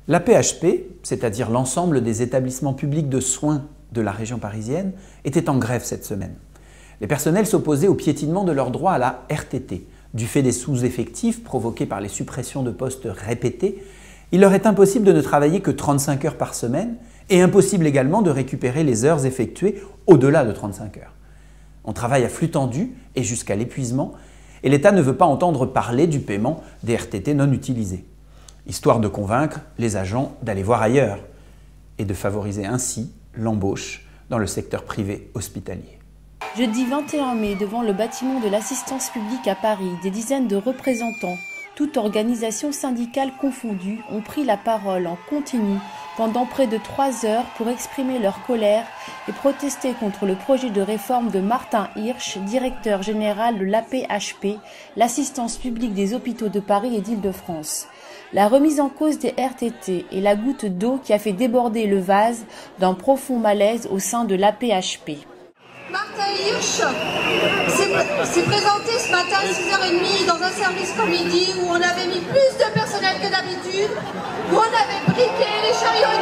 L'AP-HP, c'est-à-dire l'ensemble des établissements publics de soins de la région parisienne, était en grève cette semaine. Les personnels s'opposaient au piétinement de leurs droits à la RTT. Du fait des sous-effectifs provoqués par les suppressions de postes répétées, il leur est impossible de ne travailler que 35 heures par semaine et impossible également de récupérer les heures effectuées au-delà de 35 heures. On travaille à flux tendu et jusqu'à l'épuisement et l'État ne veut pas entendre parler du paiement des RTT non utilisés, histoire de convaincre les agents d'aller voir ailleurs et de favoriser ainsi l'embauche dans le secteur privé hospitalier. Jeudi 21 mai, devant le bâtiment de l'assistance publique à Paris, des dizaines de représentants, toutes organisations syndicales confondues, ont pris la parole en continu pendant près de 3 heures pour exprimer leur colère et protester contre le projet de réforme de Martin Hirsch, directeur général de l'AP-HP, l'assistance publique des hôpitaux de Paris et d'Île-de-France. La remise en cause des RTT est la goutte d'eau qui a fait déborder le vase d'un profond malaise au sein de l'AP-HP. Martin Hirsch s'est présenté ce matin à 6h30 dans un service comédie où on avait mis plus de personnel que d'habitude, où on avait briqué les chariots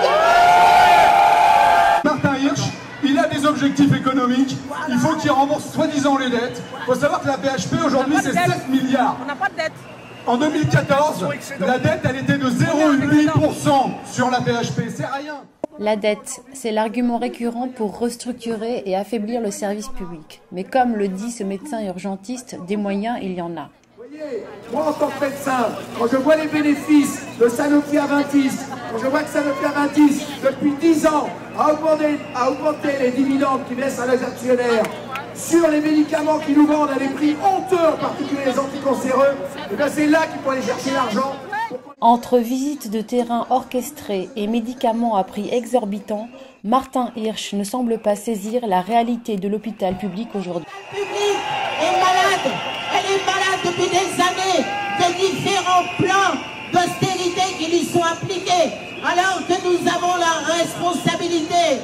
électriques. Martin Hirsch, il a des objectifs économiques, il faut qu'il rembourse soi-disant les dettes. Il faut savoir que la PHP aujourd'hui c'est 7 milliards. On n'a pas de dette. En 2014, la dette elle était de 0,8% sur la PHP, c'est rien. La dette, c'est l'argument récurrent pour restructurer et affaiblir le service public. Mais comme le dit ce médecin urgentiste, des moyens, il y en a. Vous voyez, moi en tant que médecin, quand je vois les bénéfices de Sanofi Aventis, quand je vois que Sanofi Aventis, depuis 10 ans, a augmenté les dividendes qui laissent à leurs actionnaires, sur les médicaments qui nous vendent à des prix honteux, en particulier les anticancéreux, et bien c'est là qu'il faut aller chercher l'argent. Entre visites de terrain orchestrées et médicaments à prix exorbitants, Martin Hirsch ne semble pas saisir la réalité de l'hôpital public aujourd'hui. Le public est malade, elle est malade depuis des années de différents plans d'austérité qui lui sont appliqués, alors que nous avons la responsabilité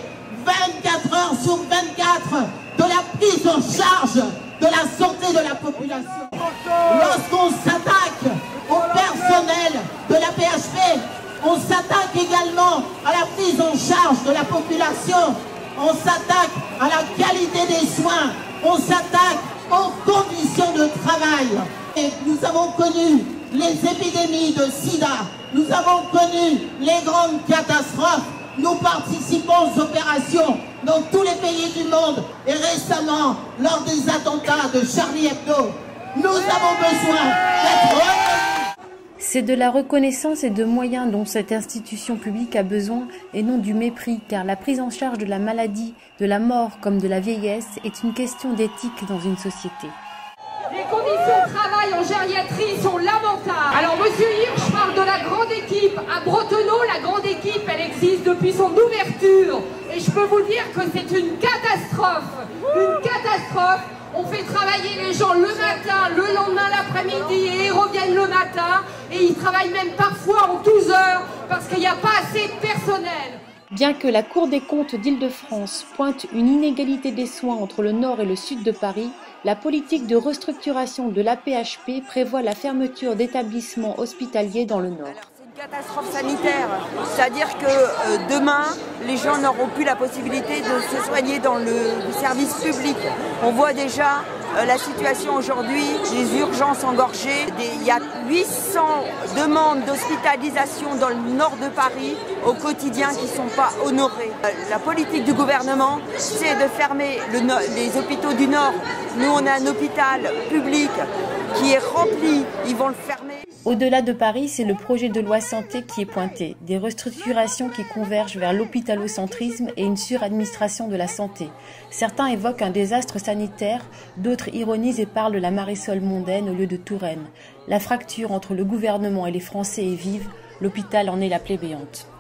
24 heures sur 24 de la prise en charge de la santé de la population. Lorsqu'on s'attaque au personnel de la PHP, on s'attaque également à la prise en charge de la population, on s'attaque à la qualité des soins, on s'attaque aux conditions de travail. Et nous avons connu les épidémies de sida, nous avons connu les grandes catastrophes, nous participons aux opérations dans tous les pays du monde et récemment, lors des attentats de Charlie Hebdo, nous avons besoin d'être reconnus. C'est de la reconnaissance et de moyens dont cette institution publique a besoin et non du mépris, car la prise en charge de la maladie, de la mort comme de la vieillesse est une question d'éthique dans une société. Les conditions de travail en gériatrie sont lamentables. Alors monsieur Hirsch parle de la grande équipe. À Bretonneux, la grande équipe, elle existe depuis son ouverture. Et je peux vous dire que c'est une catastrophe. Une catastrophe. On fait travailler les gens le matin, le lendemain, l'après-midi et ils reviennent le matin. Et ils travaillent même parfois en 12 heures parce qu'il n'y a pas assez de personnel. Bien que la Cour des comptes d'Île-de-France pointe une inégalité des soins entre le nord et le sud de Paris, la politique de restructuration de l'AP-HP prévoit la fermeture d'établissements hospitaliers dans le nord. C'est une catastrophe sanitaire, c'est-à-dire que demain, les gens n'auront plus la possibilité de se soigner dans le service public. On voit déjà la situation aujourd'hui, les urgences engorgées. Il y a 800 demandes d'hospitalisation dans le nord de Paris au quotidien qui ne sont pas honorées. La politique du gouvernement, c'est de fermer les hôpitaux du nord. Nous, on a un hôpital public qui est rempli, ils vont le fermer. Au-delà de Paris, c'est le projet de loi santé qui est pointé. Des restructurations qui convergent vers l'hôpitalocentrisme et une suradministration de la santé. Certains évoquent un désastre sanitaire, d'autres ironisent et parlent de la Marisol mondaine au lieu de Touraine. La fracture entre le gouvernement et les Français est vive, l'hôpital en est la plaie béante.